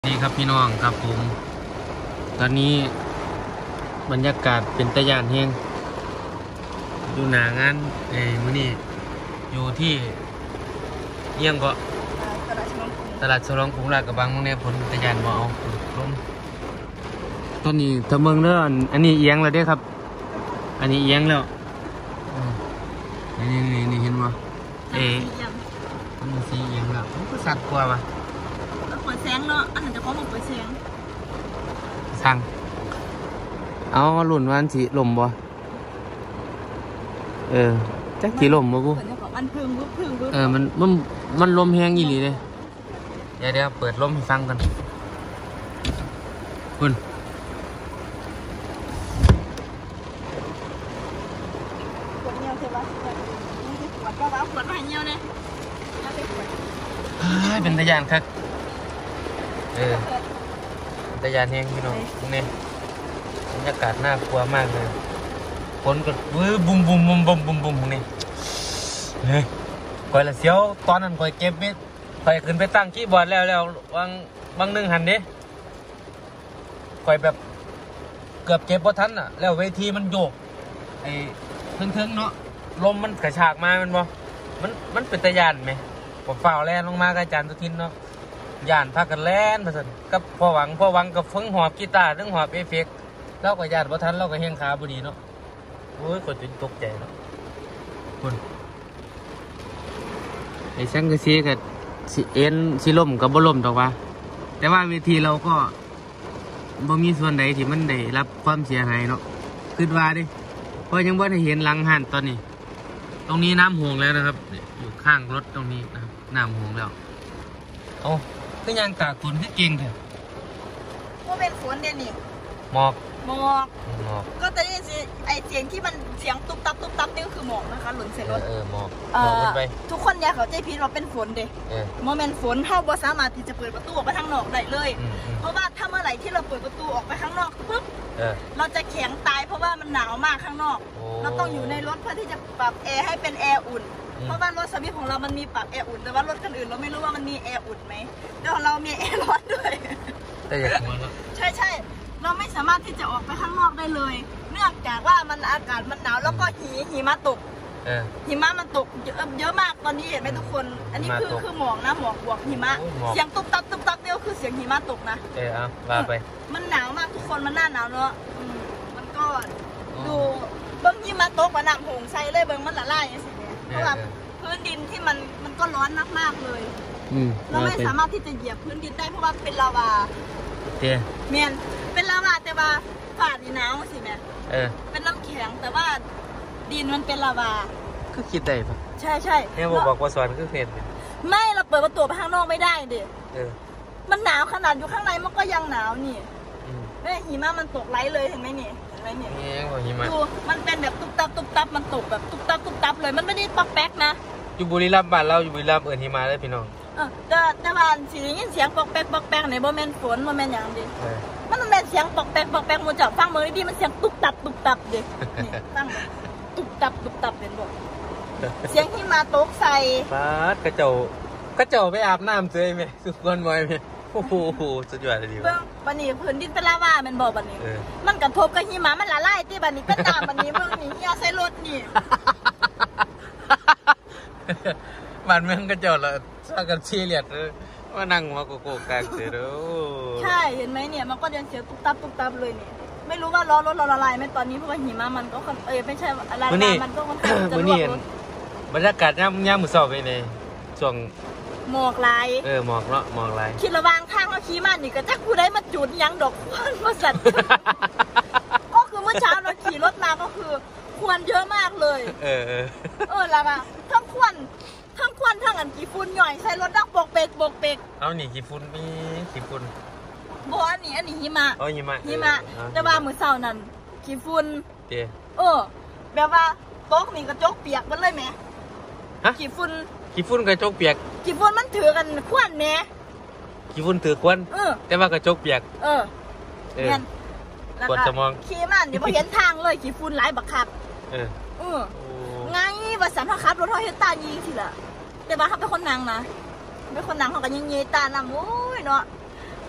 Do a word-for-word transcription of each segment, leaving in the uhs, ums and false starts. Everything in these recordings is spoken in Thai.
ดีครับพี่น้องครับผมตอนนี้บรรยากาศเป็นตะยานแห้งอยู่หนางานเอ้มื้อนี้อยู่ที่เอียงก็ตลาดฉลองกรุงลาดกระบังมื้อนี้ผลตะยานบ่เอาลมตอนนี้ถ้าเมืองเด้ออันนี้เอียงแล้วเด้ครับอันนี้เอียงแล้วนี่นี่นี่เห็นบ่เอ๊ะมันสีเอียงแล้วมันก็สัตว์กว่าว่ะเปิดแสงเนาะอันนั้นจะพร้อมเปิดแสงสั่งเอาหลุ่นวันสีลมบ่เออจักสีลมบ่กูมันพึ่งบึ้พึ่งบึ้เออมันมันมันลมแห้งอีหลีเลยเดี๋ยวเดี๋ยวเปิดลมให้ฟังกันคุณปวดเงี้ยวใช่ปะปวดก็ว่าปวดไม่เงี้ยวเนี่ยเป็นตะยานครับเออตะยานแห้งพี่น้องนี่บรรยากาศน่ากลัวมากเลยฝนก็วื้อบุ้มบุ้มบุ้มบุ้มบุ้มบุ้มนี่เฮ้ยก่อยละเสียวตอนนั้นก่อยเก็บมิดก่อยขึ้นไปตั้งคีย์บอร์ดแล้วแล้ววางบางนึงหันดิก่อยแบบเกือบเก็บพอทันอ่ะแล้วเวทีมันโยกไอ้เทิงๆเนาะลมมันกระชากมามันบ่มันมันเป็นตะยานไหมผมฝ่าแล่นลงมากับอาจารย์ตุทินเนาะย่านพากันแล่นมาสั่นกับพ่อหวังพ่อหวังกับฟึ่งหอบกีตาร์ทั้งหอบเอฟเฟกต์เล่ากับย่านพอทันเล่ากับเฮงขาบุดีเนาะโอ้ยคนตื่นตกใจเนาะคุณไอ้ช่างกระซีกับสิเอ็นสิล่มกับบ่ล่มดอกว่าแต่ว่าเวทีเราก็บ่มีส่วนใดที่มันได้รับความเสียหายเนาะคิดว่าดิเพราะยังบ่ได้เห็นหลังหันตอนนี้ตรงนี้น้ำห่วงแล้วนะครับอยู่ข้างรถตรงนี้นะครับน้ำห่วงแล้วโอ้ก็ยังตากฝนที่เก่งเถอะว่าเป็นฝนเด่นนี่หมอกหมอกหมอกก็จะได้ยินไอเสียงที่มันเสียงตุ๊บตับตุ๊บตับนี่ก็คือหมอกนะคะหล่นใส่รถเออหมอกหมอกไปทุกคนเนี่ยเขาใจพิดว่าเป็นฝนเด็กโมเมนต์ฝนเท่าบ่สามารถที่จะเปิดประตูออกไปข้างนอกได้เลยเพราะว่าถ้าเมื่อไหร่ที่เราเปิดประตูออกไปข้างนอกปุ๊บเราจะแข็งตายเพราะว่ามันหนาวมากข้างนอกเราต้องอยู่ในรถเพื่อที่จะปรับแอร์ให้เป็นแอร์อุ่นเพราะว่ารถสวิฟของเรามันมีปรับแอร์อุ่นแต่ว่ารถคันอื่นเราไม่รู้ว่ามันมีแอร์อุ่นไหมแต่ของเรามีแอร์ร้อนด้วยแต่อย่าหัวเนาะใช่ใช่เราไม่สามารถที่จะออกไปข้างนอกได้เลยเนื่องจากว่ามันอากาศมันหนาวแล้วก็หิหิมะตกหิมะมันตกเยอะเยอะมากตอนนี้เห็นไหมทุกคนอันนี้คือคือหมอกนะหมอกบวกหิมะเสียงตุ๊บตับตุ๊บตับเนี่ยคือเสียงหิมะตกนะเออเอาว่าไปมันหนาวมากทุกคนมันหน้าหนาวเนาะมันก็ดูเบิ้งหิมะตกกว่าน้ำหงใส่เลยเบิ้งมันละลายอย่างนี้เพราะว่าพื้นดินที่มันมันก็ร้อนมากๆเลยเราไม่สามารถที่จะเหยียบพื้นดินได้เพราะว่าเป็นลาวาเตี้ยเมียนเป็นลาวาแต่ว่าฝ่าดินหนาวสิแม่เออเป็นน้ำแข็งแต่ว่าดินมันเป็นลาวาคือคิดได้ปะใช่ใช่เนี่ยผมบอกว่าสอนคือเห็นไม่เราเปิดประตูไปข้างนอกไม่ได้เด็กเออมันหนาวขนาดอยู่ข้างในมันก็ยังหนาวนี่แม่หิมะมันตกไหลเลยเห็นไหมนี่เห็นไหมนี่นี่ยังหิมะดูมันเป็นแบบตุ๊บตับตุ๊บตับมันตกแบบตุ๊บตับตุ๊บตับเลยมันไม่ได้ปักแป๊กนะอยู่บุรีรัมย์บ้านเราอยู่บุรีรัมย์เอิญหิมะเลยพี่น้องเออแต่แต่ว่าสีนี้เสียงปอกแป๊กปอกแป๊กในโมเมนต์ฝนโมเมนต์อย่างดิมันมันเป็นเสียงปอกแป๊กปอกแป๊กมูจับฟังเมื่อกี้มันเสียงตุ๊บตับตุ๊บตับดิฟังตุ๊บตับตุ๊บตับเป็นบ่เสียงหิมะตกใส่ฟาดกระเจ้ากระเจ้าไปอาบน้ำเจอไหมสุกคนบ่อยไหมโอ้โหสุดยอดเลยดีว่ะบันนี้พื้นดินเป็นลาวามันบอกบันนี้มันกระทบกับหิมะมันละลายที่บันนี้เป็นน้ำบันนี้เมื่อนี้เฮียใส่รถนี่บ้านเมืองกระเจ้าละสร้างกันเชี่ยเลียดเลยว่านั่งมาโกโก้กลางเสือเด้อใช่เห็นไหมเนี่ยมันก็ยังเสียตุ๊บตับตุ๊บตับเลยเนี่ยไม่รู้ว่าล้อรถเราละลายไหมตอนนี้เพราะว่าหิมะมันก็เออไม่ใช่อะไรมันก็ค่อนข้างจะรั่วรถบรรยากาศย่ำย่ำมือสอบไปในช่วงหมอกลายเออหมอกเนาะหมอกลายคิดระวางข้างเขาขี่มานี่ก็จักผู้ใดมาจุดยังดอกควันมาสั่นก็คือเมื่อเช้าเราขี่รถมาก็คือควันเยอะมากเลยเออเออเออแล้วอะทั้งควันทั้งควันทั้งอันกี่ฝุ่นหน่อยใส่รถดักบกเบกบกเบกเอาหนีกี่ฝุ่นมีกี่ฝุ่นบ่อันนี้อันนี้หิมะอ๋อหิมะหิมะแต่ว่ามื้อเช้านั้นกี่ฝุ่นเตี้ยเออแบบว่าโต๊ะนี่กระจกเปียกหมดเลยแม่ฮะกี่ฝุ่นกี่ฝุ่นกระจกเปียกกี่ฝุ่นมันถือกันควันแม่กี่ฝุ่นถือควันเออแต่ว่ากระจกเปียกเออเงี้ยกดจะมองขี่มันเดี๋ยวพอเห็นทางเลยกี่ฝุ่นหลายบักคักเออเออไงว่าสัมภาระรถเขาเห็นตายิงสิล่ะแต่ว่าเขาเป็นคนนางนะเป็นคนนางเขาก็ยิงเยตานำโอ้ยเนาะ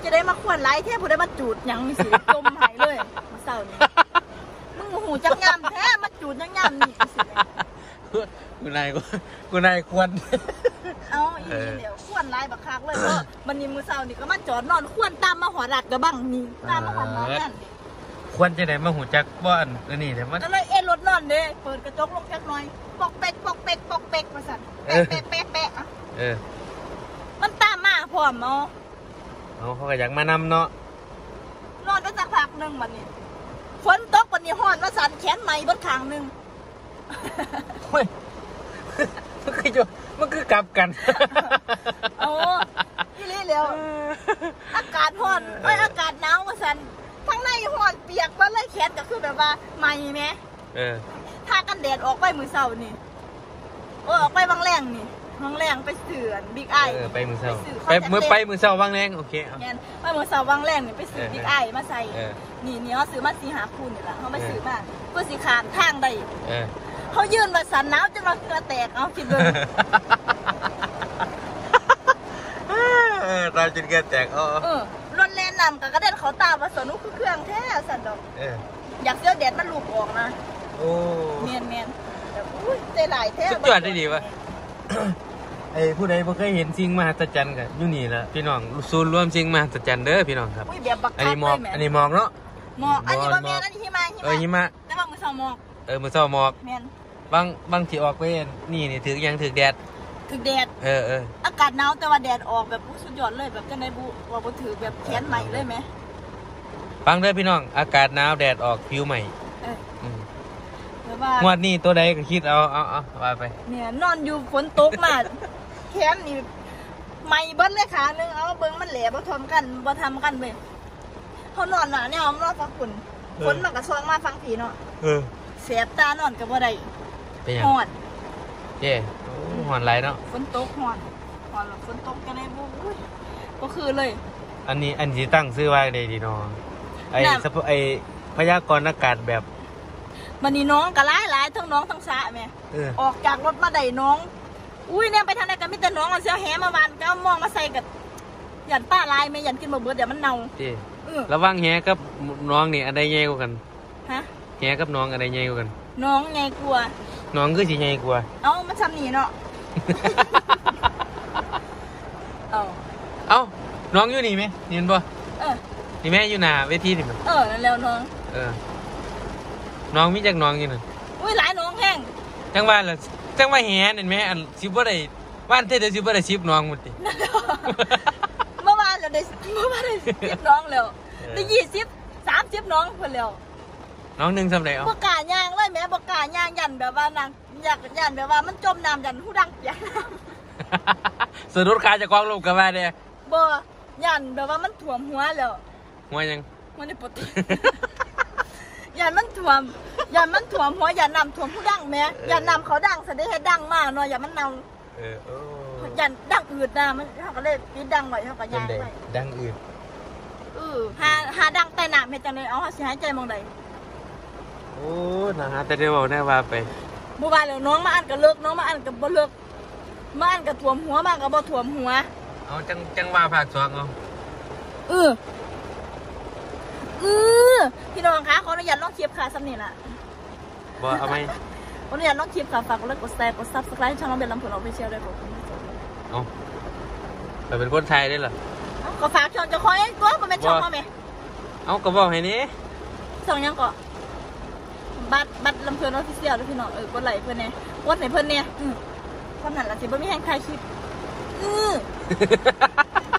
จะได้มาขวนไล่แท้ผู้ได้มาจูดยังมีสิจมหายเลยมาเศร้านี่มึงหูจักยำแท้มาจูดยังยำนี่สิกูนายกูนายควรเอาอีเดี๋ยวขวนไล่บักคักเลยเพราะมันนี่มือเศร้านี่ก็มาจอดนอนขวนตามมาหอรัดกระบังนี่ตามมาหอน้องนั่นควรจะได้มาหูจักบ้านอันนี้แต่มันก็เลยเอ็นรถนอนเด้เปิดกระจกลงแค่น้อยปอกเป๊กปอกเป๊กปอกเป๊กมาสั่นเป๊ะเป๊ะเป๊ะเป๊ะอ่ะเออมันตามมาพร้อมเนาะเอาเขาก็อยากมานำเนาะนอนได้สักพักหนึ่งวันนี้ฝนตกวันนี้ห้อนมาสั่นแขนไหมบนทางหนึ่งเฮ้ยมันคือจะมันคือกลับกันโอ้ยี่ลี่เร็วอากาศห้อนไออากาศหนาวมาสั่นทั้งในห้อนเปียกมาเลยแขนก็คือแบบว่าไหมไหมเออถ้ากันแดดออกไปมือเสาร์นี่โอ้ออกไปบางแรงนี่บางแรงไปเสือนบิ๊กไอไปมือเสาร์ไปมือไปมือเสาร์บางแรงโอเคงั้นไปมือเสาร์บางแรงนี่ไปซื้อบิ๊กไอมาใส่นี่นี่เขาซื้อมาสีหาคูนี่แหละเขาไปซื้อมาเพื่อสีขามทางใดเขายืนมาสันหนาวจนเราเกลือแตกเอาคิดดูตาจนเกลือแตกเออรถแล่นนำกับกระเด็นเขาตามาสนุกคือเครื่องแท้สันดอกอยากเสี้ยวแดดมันลูกออกนะโอ้เมียนเมียนแบบอุ้ยใจหลายแท้สุดยอดได้ดีวะไอ้ผู้ใดบ่เคยเห็นสิ่งมหัศจรรย์กันอยู่นี่ละพี่น้องศูนย์รวมสิ่งมหัศจรรย์เด้อพี่น้องครับอันนี้หมอกอันนี้หมอกเนาะหมอกอันนี้บ่แม่นอันนี้หิมะหิมะเออหิมะแต่ว่ามือเช้าหมอกเออมือเช้าหมอกแม่นบางบางที่ออกไปนี่นี่ถือยังถือแดดถือแดดเออเอออากาศหนาวแต่ว่าแดดออกแบบสุดยอดเลยแบบจังได๋บ่ว่าบ่ถือแบบแขนใหม่เลยมั้ยฟังเด้อพี่น้องอากาศหนาวแดดออกผิวใหม่เอออืมงวดนี้ตัวใดก็คิดเอาเอาเอาว่าไปเนี่ยนอนอยู่ฝนตกมาแขนนี่ไหม่เบิ้ลเลยขานึงเอาเบิ้งมันแหลบ่ทำกันบ่ทำกันเว้ยเขานอนน่ะเนี่ยเอานอนฟังฝนฝนมันก็ซองมาฟังผีเนาะเออเสียบตานอนก็บ่ได้ฮ้อนเจ้ฮ้อนหลายเนาะฝนตกฮ้อนฮ้อนฝนตกกันได้บ่อุ้ยบ่คือเลยอันนี้อันสิตั้งชื่อว่าได้ดีเนาะไอ้ไอ้พยากรณ์อากาศแบบมันนี่น้องก็หลายๆทั้งน้องทั้งสะแม่ออกจากรถมาได้น้องอุ้ยเนี่ยไปทางไหนกันมิแต่น้องมันเสียแหมาวานก็มองมาใส่กับยันป้าลายไหมยันกินบ่เบิดเดี๋ยวมันเน่าระวังแหกับน้องนี่อะไรใหญ่กว่ากันฮะแหกับน้องอะไรใหญ่กว่ากันน้องใหญ่กว่าน้องคือสิใหญ่กว่าเอ้ามันทำหนีเนาะเอ้าเอ้าน้องอยู่นี่ไหมเห็นป่ะเออนี่แม่อยู่หน้าเวทีนี่มั้ยเออนั่นแล้วน้องเออน้องมีจักน้องอยู่นั่นอุ้ยหลายน้องแห้งจังว่าล่ะจังว่าแหนั่นแม่อันสิบ่ได้ว่านเท่เดี๋ยวสิบ่ได้สิบน้องหมดติเมื่อวานเราได้เมื่อวานได้สิบน้องแล้วได้ยี่สิบ สามสิบน้องเพิ่นแล้วน้องนึงซำใดเอาบ่กล้าย่างเลยแม่บ่กล้าย่างยันแบบว่านางอยากยันแบบว่ามันจมน้ำยันหูดังยันสะดุดขาจะกองลงก็ว่าเด้บ่ยันแบบว่ามันท่วมหัวแล้วหัวยังมันได้ปกติยันมันท่วมยันมันท่วมหัวยันน้ำท่วมหูดังแม่ยันน้ำเขาดังซะได้เฮ็ดดังมากเนาะอย่ามันเน่าเออโอ้ยันดังอืดนะมันเฮาก็เลยปิดดังไว้เฮาก็ย่างไว้ดังอืดเออหาหาดังใต้น้ำเฮ็ดจังได๋เอาเฮาสิหายใจมองใดโอ้นะฮะแต่เดี๋ยวเว้าแน่ว่าไปบ่ว่าแล้วน้องมาอันก็เลิกน้องมาอันก็บ่เลิกมาอันก็ท่วมหัวมาก็บ่ท่วมหัวเอาจังจังว่าภาคสองเอาเออเออพี่น้องคะขออนุญาตลองคลิปค่ะซ้ำนี่ล่ะบ่เอามั้ยขออนุญาตลองคลิปค่ะฝากกดไลค์กดแชร์กด Subscribe ช่องน้องเบลลำพูนออฟฟิเชียลด้วยขอบคุณเอ้าแต่เป็นคนไทยได้เหรอเอ้าก็ฝากช่องเจ้าของเองตัวบ่แม่นช่องเฮาแม่เอ้าก็บอกให้นี่ช่องยังก็บัตรบัตรลำพูนออฟฟิเชียลด้วยพี่น้องเออกดไลค์เพิ่นแน่กดให้เพิ่นแน่อือเท่านั้นล่ะสิบ่มีแฮงถ่ายคลิปอือ